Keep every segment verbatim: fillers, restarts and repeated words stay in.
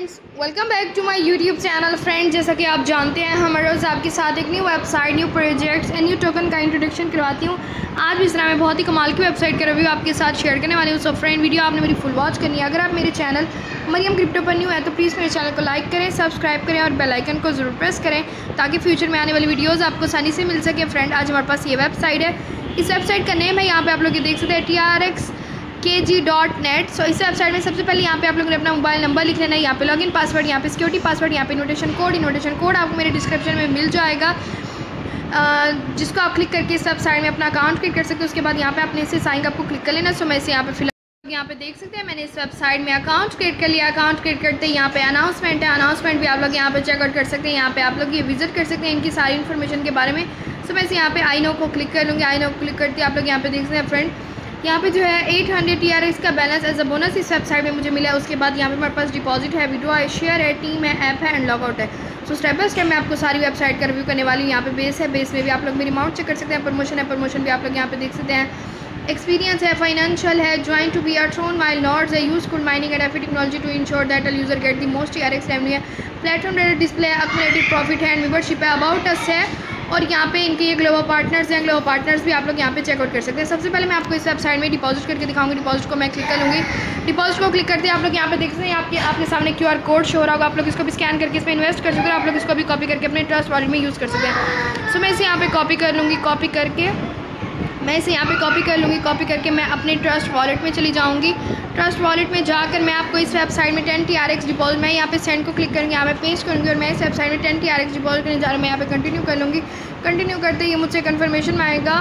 Friends, welcome back to my YouTube channel. Friend, जैसा कि आप जानते हैं, हम हर रोज़ आपके साथ एक new website, new projects and new token का इंट्रोडक्शन करवाती हूँ। आज भी इस तरह मैं बहुत ही कमाल की वेबसाइट का रिव्यू आपके साथ शेयर करने वाली हूँ। सो फ्रेंड, वीडियो आपने मेरी फुल वॉच करनी है। अगर आप मेरे चैनल मरियम क्रिप्टो पर न्यू है तो प्लीज़ मेरे चैनल को लाइक करें, सब्सक्राइब करें और बेल आइकन को ज़रूर प्रेस करें ताकि फ्यूचर में आने वाली वीडियोज़ आपको आसानी से मिल सके। फ्रेंड, आज हमारे पास ये वेबसाइट है। इस वेबसाइट का नेम है, यहाँ पर आप लोग ये देख सकते हैं, टी आर एक्स के जी डॉट नेट। सो इस वेबसाइट में सबसे पहले यहाँ पे आप लोगों ने अपना मोबाइल नंबर लिख लेना है। यहाँ पे लॉगिन पासवर्ड, यहाँ पे सिक्योरिटी पासवर्ड, यहाँ पे इन्विटेशन कोड इन्विटेशन कोड आपको मेरे डिस्क्रिप्शन में मिल जाएगा, जिसको आप क्लिक करके इस वेबसाइट में अपना अकाउंट क्रिएट कर सकते हैं। उसके बाद यहाँ पे अपने इसे साइन अप को क्लिक कर लेना। सो मैं इसे यहाँ पे फिलहाल यहाँ पे देख सकते हैं, मैंने इस वेबसाइट में अकाउंट क्रिएट कर लिया। अकाउंट क्रिएट करते ही यहाँ पे अनाउंसमेंट है, अनाउंसमेंट भी आप लोग यहाँ पे चेकआउट कर सकते हैं। यहाँ पे आप लोग ये विजिट कर सकते हैं इनकी सारी इन्फॉर्मेशन के बारे में। सो मैं इसे यहाँ पे आई नो को क्लिक कर लूँगी। आई नो को क्लिक करते आप लोग यहाँ पे देख सकते हैं फ्रेंड, यहाँ पे जो है आठ सौ टी आर एक्स का बैलेंस एज अ बोनस इस वेबसाइट में मुझे मिला है। उसके बाद यहाँ पे हमारे पास डिपॉजिट है, विड्रॉ है, शेयर है, टीम है, ऐप है एंड लॉगआउट है। सो स्टेप बाय स्टेप मैं आपको सारी वेबसाइट का रिव्यू करने वाली हूँ। यहाँ पे बेस है, बेस में भी आप लोग मेरी अमाउंट चेक कर सकते हैं। प्रमोशन है, प्रमोशन भी आप लोग यहाँ पे देख सकते हैं। एक्सपीरियंस है, फाइनेंशियल है, join to be are thrown mile knots है, use good mining and efi technology to ensure that a user get the most T R X revenue है। प्लेटफॉर्म रेट डिस्प्ले है, अक्यूमुलेटेड प्रॉफिट है and membership है, about us है और यहाँ पे इनके ये ग्लोबल पार्टनर्स हैं। ग्लोबल पार्टनर्स भी आप लोग यहाँ पे चेकआउट कर सकते हैं। सबसे पहले मैं आपको इस वेबसाइट में डिपॉजिट करके दिखाऊंगी। डिपॉजिट को मैं क्लिक कर लूँगी। डिपॉजिट को क्लिक करते हैं आप लोग यहाँ पे देख सकते हैं, आपके आपके सामने क्यू आर कोड शो हो रहा होगा। आप लोग इसको भी स्कैन करके इसमें इन्वेस्ट कर सकते हैं। आप लोग इसको भी कॉपी करके अपने ट्रस्ट वॉलेट में यूज़ कर सकते हैं। सो मैं इसे यहाँ पे कॉपी कर लूँगी। कॉपी करके मैं इसे यहाँ पे कॉपी कर लूँगी। कॉपी करके मैं अपने ट्रस्ट वॉलेट में चली जाऊँगी। ट्रस्ट वॉलेट में जाकर मैं आपको इस वेबसाइट में ten T R X deposit, मैं यहाँ पे सेंड को क्लिक करूँगी, यहाँ पे पेस्ट करूँगी और मैं इस वेबसाइट में ten T R X deposit करने जा रहा हूँ। मैं यहाँ पे कंटिन्यू कर लूँगी। कंटिन्यू करते ही मुझसे कन्फर्मेशन में आएगा।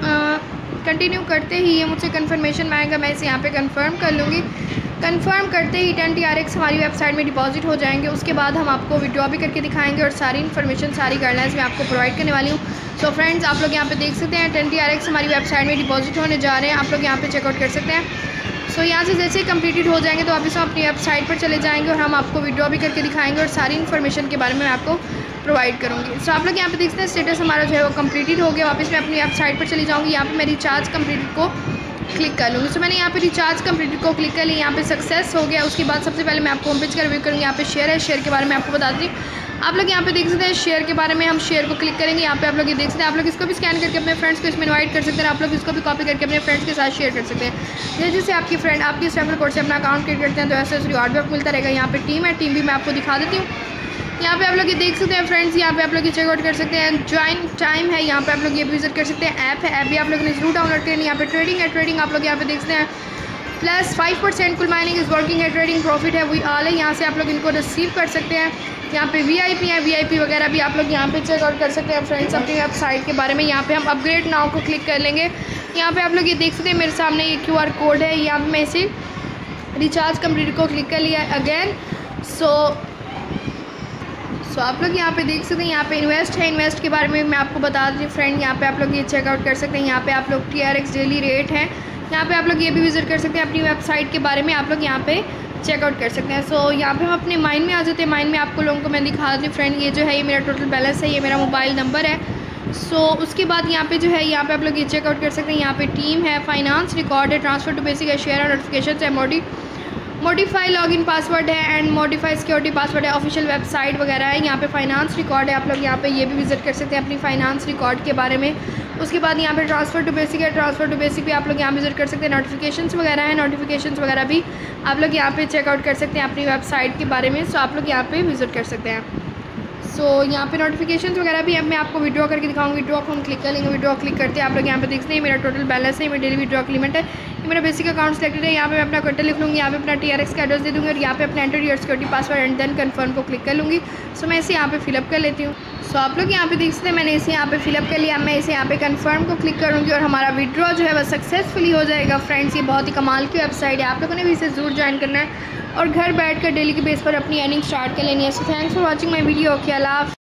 कंटिन्यू करते ही ये मुझसे कन्फर्मेशन में आएगा। मैं इसे यहाँ पे कंफर्म कर लूँगी। कंफर्म करते ही टेन टी आर एक्स हमारी वेबसाइट में डिपॉजिट हो जाएंगे। उसके बाद हम आपको विड्रॉ भी करके दिखाएंगे और सारी इन्फॉर्मेशन, सारी गाइडलाइंस मैं आपको प्रोवाइड करने वाली हूँ। सो फ्रेंड्स, आप लोग यहाँ पे देख सकते हैं टेन टी आर एक्स हमारी वेबसाइट में डिपॉजिट होने जा रहे हैं। आप लोग यहाँ पे चेकआउट कर सकते हैं। सो यहाँ से जैसे ही कंप्लीटेड हो जाएंगे तो वापस हम अपनी वेबसाइट पर चले जाएंगे और हम आपको विड्रॉ भी करके दिखाएंगे और सारी इन्फॉर्मेशन के बारे में मैं आपको प्रोवाइड करूँगी। सो आप लोग यहाँ पे देख सकते हैं स्टेटस हमारा जो है वो कंप्लीटेड हो गया। वापस मैं अपनी वेबसाइट पर चली जाऊँगी। यहाँ पे मैं रिचार्ज कंप्लीटेड को क्लिक कर लूँगी। सो मैंने यहाँ पे रिचार्ज कंप्लीटेड को क्लिक कर लिया। यहाँ पे सक्सेस हो गया। उसके बाद सबसे पहले मैं आपको होम पेज का रिव्यू करूँगी। यहाँ पे शेयर है, शेयर के बारे में आपको बताती हूँ। आप लोग यहाँ पे देख सकते हैं शेयर के बारे में, हम शेयर को क्लिक करेंगे। यहाँ पे आप लोग ये देख सकते हैं, आप लोग इसको भी स्कैन करके अपने फ्रेंड्स को इसमें इनवाइट कर सकते हैं। आप लोग इसको भी कॉपी करके अपने फ्रेंड्स के साथ शेयर कर सकते हैं। जैसे जैसे आपकी फ्रेंड आपकी इस रेफरल कोड से अपना अकाउंट क्रिएट करते हैं तो ऐसे ऐसे रिवार्ड भी आपको मिलता रहेगा। यहाँ पे टीम है, टीम भी मैं आपको दिखा देती हूँ। यहाँ पे आप लोग ये देख सकते हैं फ्रेंड्स, यहाँ पे आप लोग ये चेकआउट कर सकते हैं। ज्वाइन टाइम है, यहाँ पे आप लोग ये विजिट कर सकते हैं। ऐप है, ऐप भी आप लोगों ने जरूर डाउनलोड करनी। यहाँ पे ट्रेडिंग है, ट्रेडिंग आप लोग यहाँ पे देख सकते हैं। प्लस फाइव परसेंट कुल माइनिंग इज वर्किंग है, ट्रेडिंग प्रॉफिट है, वी ऑल है। यहाँ से आप लोग इनको रिसीव कर सकते हैं। यहाँ पे वी आई पी है, वी आई पी वगैरह भी आप लोग यहाँ पे चेकआउट कर सकते हैं फ्रेंड्स अपनी वेबसाइट के बारे में। यहाँ पे हम अपग्रेड नाउ को क्लिक कर लेंगे। यहाँ पे आप लोग ये देख सकते हैं मेरे सामने ये क्यू आर कोड है। यहाँ पे मैं इसे रिचार्ज कंप्लीट को क्लिक कर लिया अगेन। सो सो आप लोग यहाँ पे देख सकते हैं, यहाँ पे इन्वेस्ट है। इन्वेस्ट के बारे में मैं आपको बता दी फ्रेंड। यहाँ पे आप लोग ये चेकआउट कर सकते हैं। यहाँ पे आप लोग T R X daily rate है, यहाँ पे आप लोग ये भी विजिट कर सकते हैं। अपनी वेबसाइट के बारे में आप लोग यहाँ पे चेकआउट कर सकते हैं। सो so, यहाँ पे हम अपने माइन में आ जाते हैं। माइन में आपको लोगों को मैं दिखा दी फ्रेंड, ये जो है ये मेरा टोटल बैलेंस है, ये मेरा मोबाइल नंबर है। सो so, उसके बाद यहाँ पे जो है यहाँ पे आप लोग ये चेकआउट कर सकते हैं। यहाँ पे टीम है, फाइनेंस रिकॉर्ड है, ट्रांसफर टू बेसिक है, शेयर और नोटिफिकेशन है, मोडी मॉडिफाई लॉगिन पासवर्ड है एंड मॉडिफाई सिक्योरिटी पासवर्ड है, ऑफिशियल वेबसाइट वगैरह है। यहाँ पे फाइनेंस रिकॉर्ड है, आप लोग यहाँ पे ये भी विजिट कर सकते हैं अपनी फाइनेंस रिकॉर्ड के बारे में। उसके बाद यहाँ पे ट्रांसफर टू बेसिक है, ट्रांसफर टू बेसिक भी आप लोग यहाँ विजिट कर सकते हैं। नोटिफिकेशंस वगैरह है, नोटिफिकेशंस वगैरह भी आप लोग यहाँ पे चेकआउट कर सकते हैं अपनी वेबसाइट के बारे में। सो आप लोग यहाँ पे विजिट कर सकते हैं। सो so, यहाँ पे नोटिफिकेशंस वगैरह भी अब मैं आपको विड्रॉ करके दिखाऊंगी। विड्रॉ को हम क्लिक कर लेंगे। विड्रॉ क्लिक करते हैं आप लोग यहाँ पे देखते हैं मेरा टोटल बैलेंस है, मेरा डेली विड्रॉ की लिमिट है, ये मेरा बेसिक अकाउंट सेलेक्टेड है। यहाँ पे मैं अपना क्वार्टर लिख लूँगी, यहाँ पे अपना टी आर एक्स का एड्रेस दे दूँगी और यहाँ पे अपना enter your security password and then confirm को क्लिक कर लूँगी। सो so, मैं इसे यहाँ पे फिलअप कर लेती हूँ। सो so, आप लोग यहाँ पे देख सकते हैं मैंने इसे यहाँ पे फिलअप कर लिया। मैं इसे यहाँ पे कन्फर्म को क्लिक करूँगी और हमारा विड्रॉ जो है वह सक्सेसफुली हो जाएगा। फ्रेंड्स, ये बहुत ही कमाल की वेबसाइट है, आप लोगों ने भी इसे जरूर ज्वाइन करना है और घर बैठ कर डेली के बेस पर अपनी अर्निंग स्टार्ट कर लेनी है। So thanks for watching my video. Okay, Allah.